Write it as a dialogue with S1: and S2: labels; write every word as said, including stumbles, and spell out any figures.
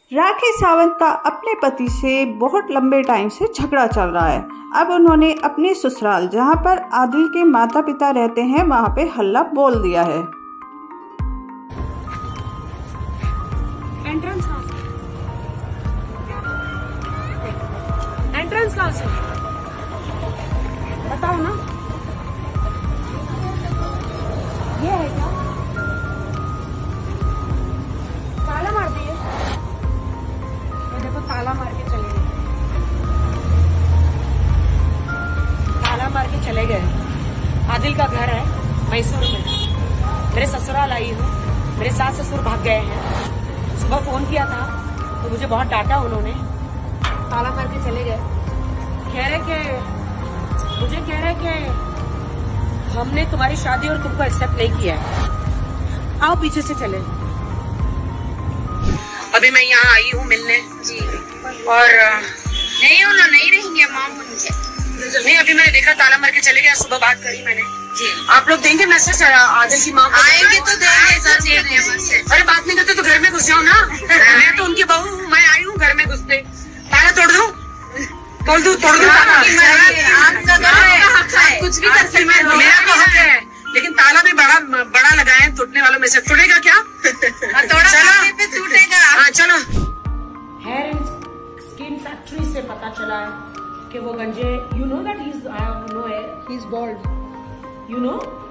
S1: राखी सावंत का अपने पति से बहुत लंबे टाइम से झगड़ा चल रहा है। अब उन्होंने अपने ससुराल जहां पर आदिल के माता पिता रहते हैं वहां पे हल्ला बोल दिया है।
S2: एंट्रेंस कहाँ से? एंट्रेंस कहाँ से? बताओ ना। ये है क्या? ताला मार दिए। देखो ताला मार के चले गए। ताला मार के चले गए। आदिल का घर है मैसूर में। मेरे ससुराल आई हूँ। मेरे सास ससुर भाग गए हैं। सुबह फोन किया था तो मुझे बहुत डांटा उन्होंने। ताला मार के चले गए। कह रहे कि मुझे कह रहे कि हमने तुम्हारी शादी और तुमको एक्सेप्ट नहीं किया है। आओ पीछे से चले। अभी मैं यहाँ आई हूँ मिलने जी। और
S3: नहीं हो ना नहीं रहेंगे माम मुझे
S2: नहीं, अभी मैंने देखा ताला मार के चले गया। सुबह बात करी मैंने जी। आप लोग देंगे मैसेज आदिल की माँ को?
S3: आएंगे तो देंगे सर, दे देंगे।
S2: अरे बात नहीं करते तो घर में घुस जाओ ना। मैं तो उनकी बहू हूँ, मैं आई हूँ घर में घुसते। ताला तोड़ दूँ? तोड़ दूँ तोड़ दूँ
S3: कुछ भी कर सकते हैं,
S2: मेरा तो हक है, लेकिन ताला भी बड़ा बड़ा लगाए टूटने वालों में से। टूटेगा क्या?
S3: थोड़ा पे टूटेगा।
S2: हाँ चलो। हेयर एंड स्किन फैक्ट्री से पता चला है कि वो गंजे, you know that he is, I have no hair, he is bald, you no.